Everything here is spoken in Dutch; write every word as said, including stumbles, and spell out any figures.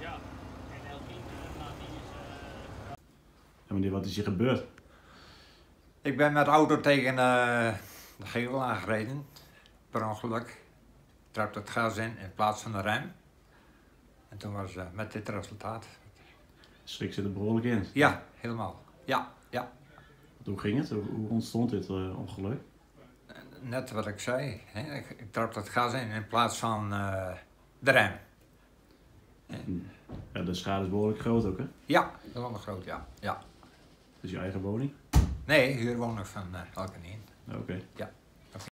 Ja, en L tien, nou, die is... Uh... En meneer, wat is hier gebeurd? Ik ben met de auto tegen uh, de gevel aangereden, per ongeluk. Ik trapte het gas in in plaats van de rem. En toen was uh, met dit resultaat. Schrik zit er behoorlijk in. Ja, helemaal. Ja, ja. Hoe ging het? Hoe ontstond dit uh, ongeluk? Net wat ik zei. Hè? Ik, ik trapte het gas in in plaats van uh, de rem. Ja, de schade is behoorlijk groot ook, hè? Ja, dat was groot, ja. ja. Dus je eigen woning? Nee, huurwoning van uh, Alkenien. Oké. Okay. Ja.